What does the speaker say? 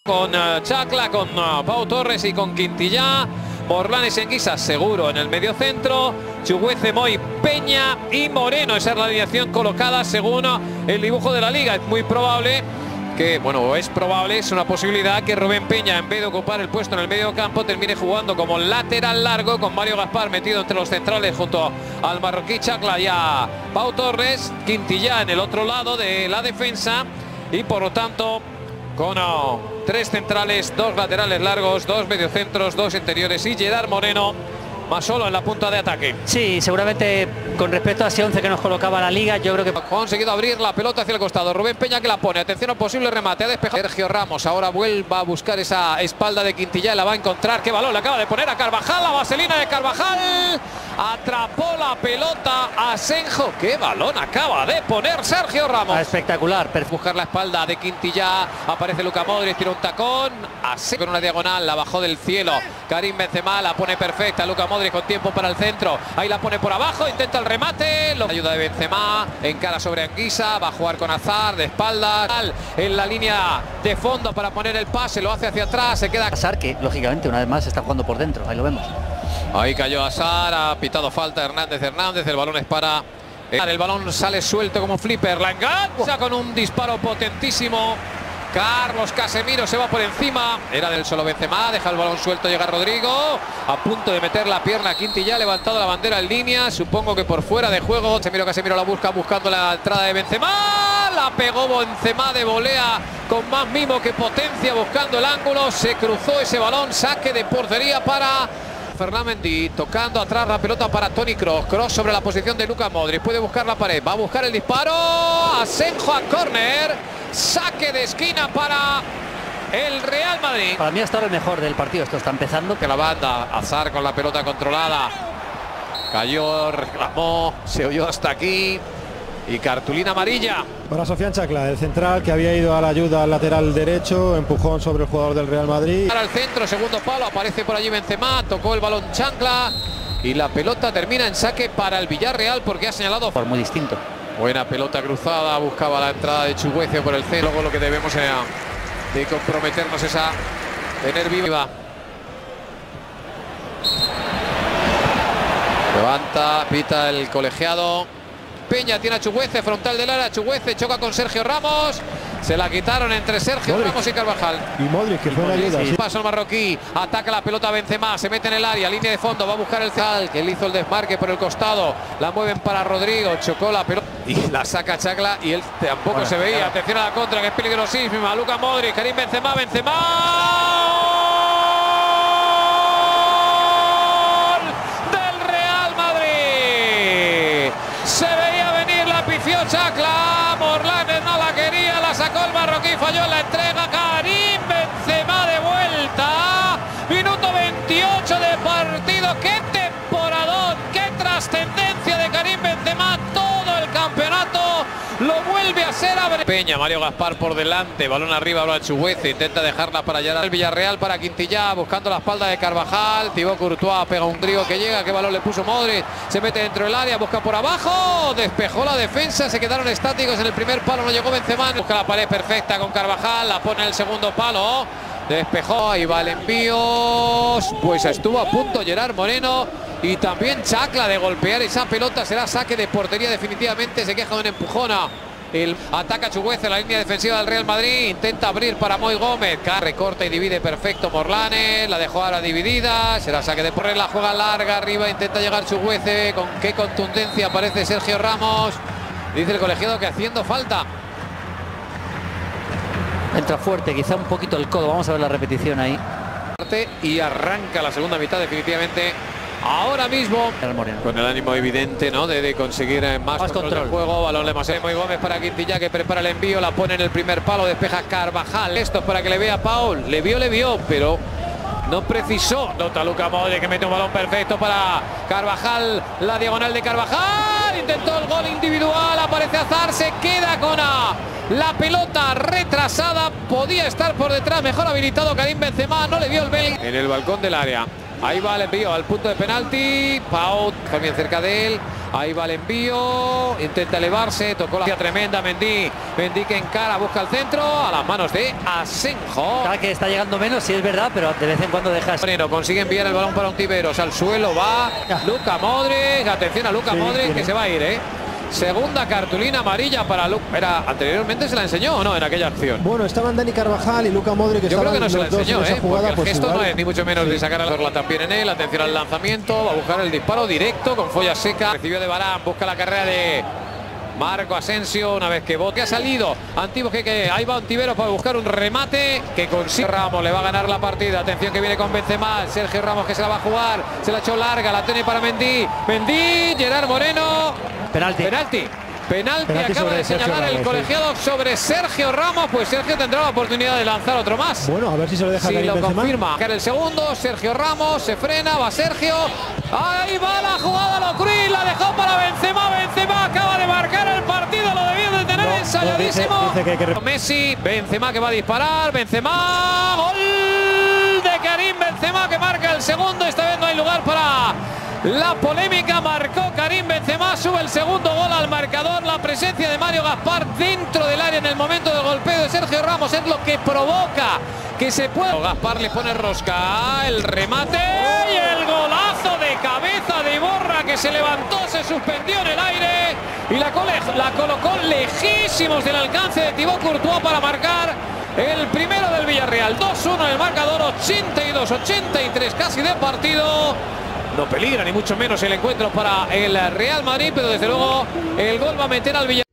Con Chacla, con Pau Torres y con Quintillà. Morlanes y Anguisa seguro en el medio centro. Chuguece, Moy, Peña y Moreno. Esa es la alineación colocada según el dibujo de la liga. Es muy probable que, bueno, es probable, es una posibilidad que Rubén Peña, en vez de ocupar el puesto en el medio campo, termine jugando como lateral largo con Mario Gaspar metido entre los centrales junto al marroquí Chacla y a Pau Torres. Quintillà en el otro lado de la defensa y por lo tanto con tres centrales, dos laterales largos, dos mediocentros, dos interiores y Gerard Moreno más solo en la punta de ataque. Sí, seguramente con respecto a ese 11 que nos colocaba la liga, yo creo que ha conseguido abrir la pelota hacia el costado. Rubén Peña que la pone, atención al posible remate, ha despejado Sergio Ramos, ahora vuelva a buscar esa espalda de Quintillà y la va a encontrar. Qué balón le acaba de poner a Carvajal, la vaselina de Carvajal, atrapó la pelota a Senjo. Qué balón acaba de poner Sergio Ramos. Espectacular. Buscar la espalda de Quintillà, aparece Luka Modric, tira un tacón, así con una diagonal, la bajó del cielo Karim Benzema, la pone perfecta, Luka Modric con tiempo para el centro, ahí la pone por abajo, intenta el remate, ayuda de Benzema, encara sobre Anguisa, va a jugar con Hazard de espaldas, en la línea de fondo para poner el pase, lo hace hacia atrás, se queda Hazard, que lógicamente una vez más está jugando por dentro, ahí lo vemos. Ahí cayó Hazard, ha pitado falta Hernández, el balón es para... El balón sale suelto como flipper, la engancha con un disparo potentísimo. Carlos Casemiro se va por encima, era del solo Benzema, deja el balón suelto, llega Rodrigo, a punto de meter la pierna a Quintillà, ha levantado la bandera en línea, supongo que por fuera de juego. Casemiro la busca buscando la entrada de Benzema, la pegó Benzema de volea con más mimo que potencia buscando el ángulo, se cruzó ese balón, saque de portería para Ferland Mendy, tocando atrás la pelota para Toni Kroos. Kroos sobre la posición de Luka Modric, puede buscar la pared, va a buscar el disparo, Asenjo a córner, saque de esquina para el Real Madrid. Para mí hasta ahora el mejor del partido, esto está empezando. Que la banda, Hazard con la pelota controlada, cayó, reclamó, se oyó hasta aquí y cartulina amarilla. Para Sofian Chacla, el central que había ido a la ayuda al lateral derecho, empujón sobre el jugador del Real Madrid. Para el centro, segundo palo, aparece por allí Benzema, tocó el balón Chacla y la pelota termina en saque para el Villarreal porque ha señalado por muy distinto. Buena pelota cruzada, buscaba la entrada de Chuguece por el centro. Luego lo que debemos de comprometernos es a tener viva. Levanta, pita el colegiado. Peña tiene a Chuguece, frontal del área, Chuguece choca con Sergio Ramos, se la quitaron entre Sergio Modric. Ramos y Carvajal. Y Modric, que fue una ayuda. Sí. Paso el marroquí, ataca la pelota Benzema, se mete en el área, línea de fondo, va a buscar el Zal, que él hizo el desmarque por el costado, la mueven para Rodrigo, chocó la pelota y la saca Chacla y él tampoco se veía. Atención a la contra, que es peligrosísima, Luka Modric, Karim Benzema, Chacla, Morlanes no la quería, la sacó el marroquí, falló en la entrega, Karim Benzema de vuelta, minuto 28 de partido, qué temporadón, qué trascendencia de Karim Benzema, todo el campeonato lo vuelve a ser. Peña, Mario Gaspar por delante, balón arriba, ahora Chuguece, intenta dejarla para allá al Villarreal, para Quintillà, buscando la espalda de Carvajal, Thibaut Courtois pega un trío que llega, qué balón le puso Modric, se mete dentro del área, busca por abajo, despejó la defensa, se quedaron estáticos en el primer palo, no llegó Benzema, busca la pared perfecta con Carvajal, la pone en el segundo palo, despejó, ahí va el envío, pues estuvo a punto Gerard Moreno y también Chacla de golpear esa pelota, será saque de portería definitivamente, se queja de un empujona. El ataca Chuguece, la línea defensiva del Real Madrid, intenta abrir para Moy Gómez, recorta y divide perfecto Morlanes, la dejó ahora dividida, será saque de portería, la juega larga arriba, intenta llegar Chuguece, con qué contundencia aparece Sergio Ramos, dice el colegiado que haciendo falta. Entra fuerte, quizá un poquito el codo, vamos a ver la repetición ahí. Y arranca la segunda mitad definitivamente. Ahora mismo, con el ánimo evidente, ¿no?, de conseguir más control del juego. Balón de Moy Gómez para Quintillà, que prepara el envío, la pone en el primer palo, despeja Carvajal. Esto es para que le vea Paul. Le vio, pero no precisó. Nota Luka Modric, que mete un balón perfecto para Carvajal. La diagonal de Carvajal. Intentó el gol individual. Aparece Hazard, se queda con la pelota retrasada. Podía estar por detrás, mejor habilitado Karim Benzema. No le vio el belga en el balcón del área. Ahí va el envío al punto de penalti. Pau también cerca de él. Ahí va el envío, intenta elevarse, tocó la tremenda Mendy que encara, busca el centro, a las manos de Asenjo. Claro que está llegando menos, sí es verdad, pero de vez en cuando dejas. Moreno consigue enviar el balón para Ontiveros, al suelo va Luka Modric, atención a Luka Modric que se va a ir, Segunda cartulina amarilla para Luka. Anteriormente se la enseñó o no en aquella acción. Bueno, estaban Dani Carvajal y Luka Modric. Que yo creo que no se la enseñó, jugada, porque el gesto igual, no es ni mucho menos de sacar a Dorla también en él. Atención al lanzamiento, va a buscar el disparo directo con folla seca. Recibió de Varane, busca la carrera de Marco Asensio, una vez que bote ha salido Antiguo que ahí va Ontiveros para buscar un remate que consigue Ramos, le va a ganar la partida. Atención que viene con Benzema, Sergio Ramos que se la va a jugar, se la echó larga, la tiene para Mendy, Gerard Moreno, penalti acaba de señalar el colegiado sobre Sergio Ramos, pues Sergio tendrá la oportunidad de lanzar otro más. Bueno, a ver si se lo deja Karim Benzema. Confirma. El segundo, Sergio Ramos, se frena, va Sergio, ahí va la jugada, lo Cruz, la dejó para Benzema acaba de marcar el partido, lo debía de tener ensayadísimo. Dice Messi, Benzema que va a disparar, gol de Karim Benzema que marca el segundo, esta vez no hay lugar para la polémica, marcó Karim Benzema, sube el segundo gol al marcador. La presencia de Mario Gaspar dentro del área en el momento del golpeo de Sergio Ramos es lo que provoca que se pueda. Gaspar le pone rosca, el remate y el golazo de cabeza de Iborra que se levantó, se suspendió en el aire y la colocó lejísimos del alcance de Thibaut Courtois para marcar el primero del Villarreal. 2-1 en el marcador, 82-83 casi de partido. No peligra ni mucho menos el encuentro para el Real Madrid, pero desde luego el gol va a meter al Villarreal.